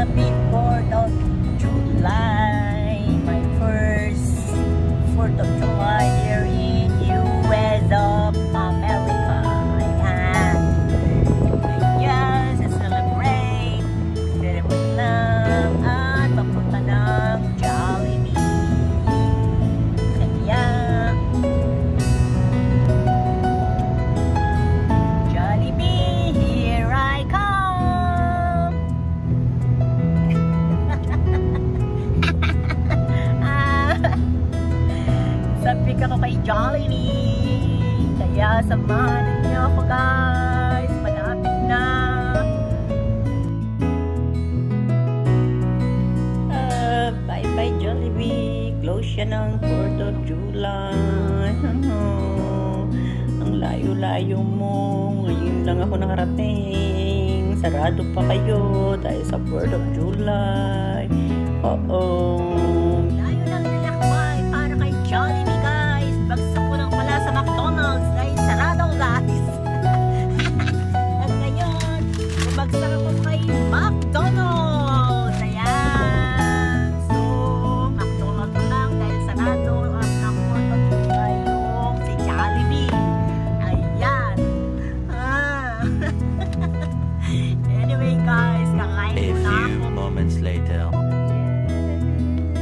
Happy 4th of July. My first 4th of July here in US of America. Ayan. Ayan, sa-celebrate. Celebrate lang at papunta ng Jollibee. Kaya Jollibee, here I come. Sabi ako kay Jollibee. Kaya samahan niyo ako guys. Malapit na. Bye bye Jollibee. Close siya ng 4th of July. Ang layo-layo mo. Ngayon lang ako nakarating. Sarado pa kayo dahil sa 4th of July. Oo. Layo lang nilakbay para kay Jollibee guys. Bagsak ko lang pala sa McDonald's dahil sarado guys. At ngayon, bagsak ako kay McDonald's. Ayan. So, McDonald's lang dahil sarado at ng 4th of July yung si Jollibee. Ayan. Anyway guys, kakain A muna few ako. moments later.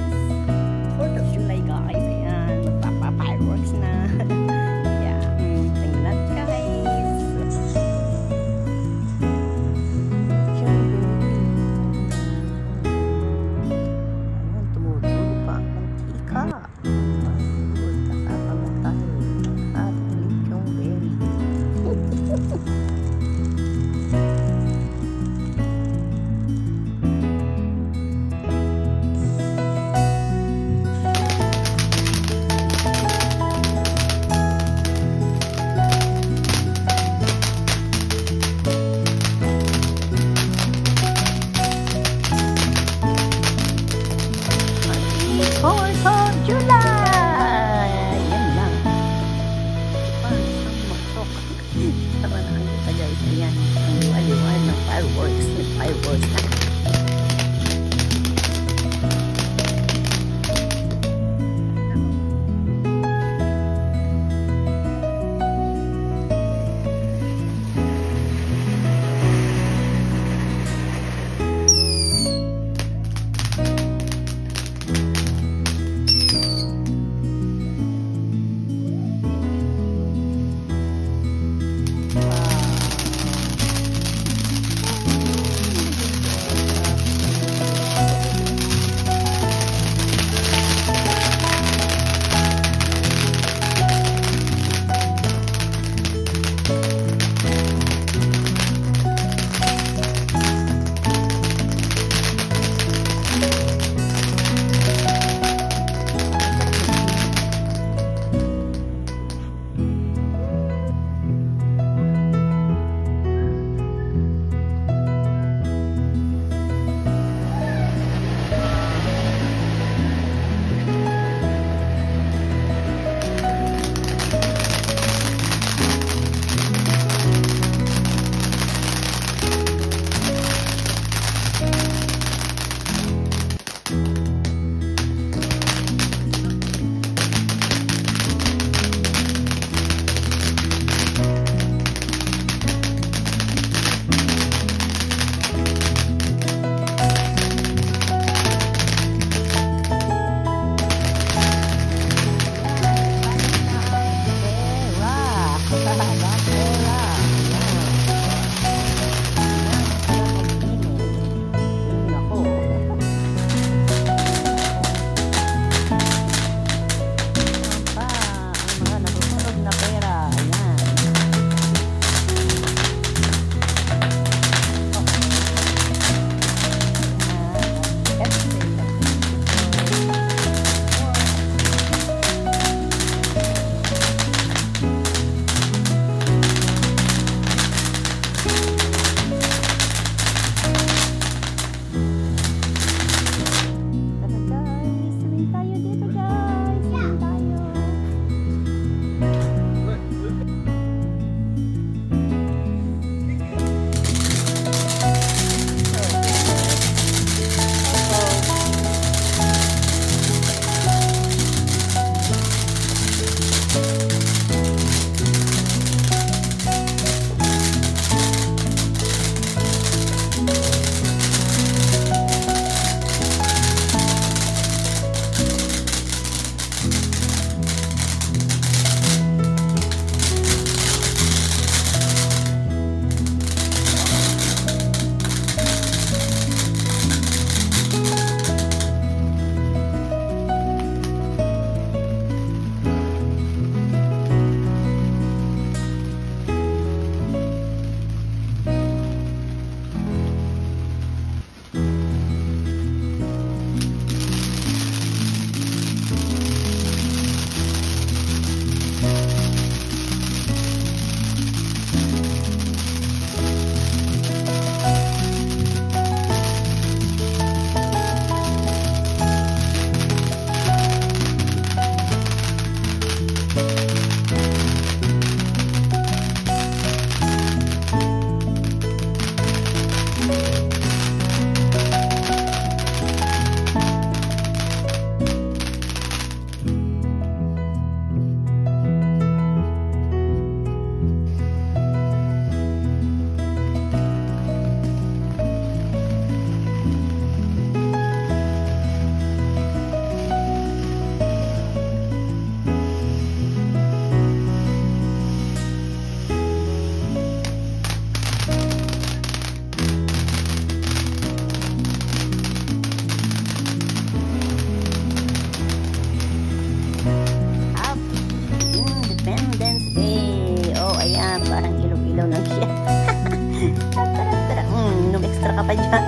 ka dyan.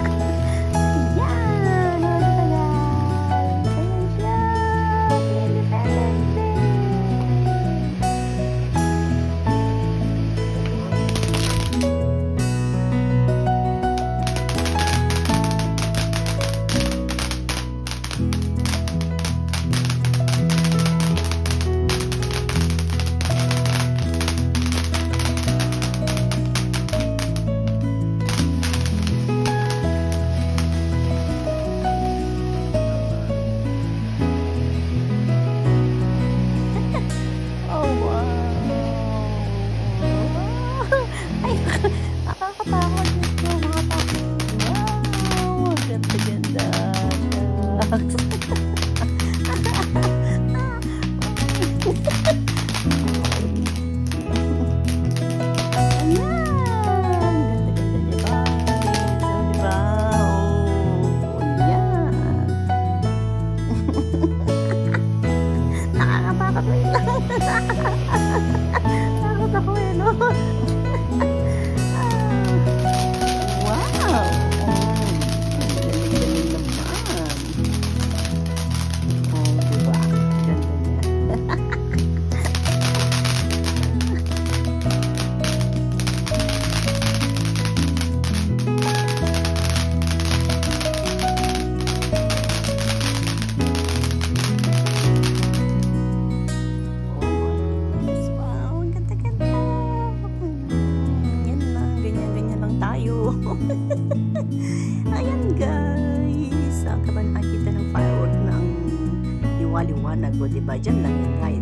Yan, mga katagal. Ganyan siya. Independence Day. Oh, wow. Ay, nakakatakot dito, mga papi. Wow, ganda-ganda. Ayan, ganda-ganda niya, guys. Oh, diba? Oh, yan. Nakakatakot wait lang. Takot ako eh, no? Wow! Galing-galing naman. Oh, diba? Ganda niya. Wow, ang ganda-ganda. Yan lang, ganyan-ganyan lang tayo. Ayan guys, saan ka ba nakakita ng firework ng liwaliwanag o diba? Dyan lang yan guys.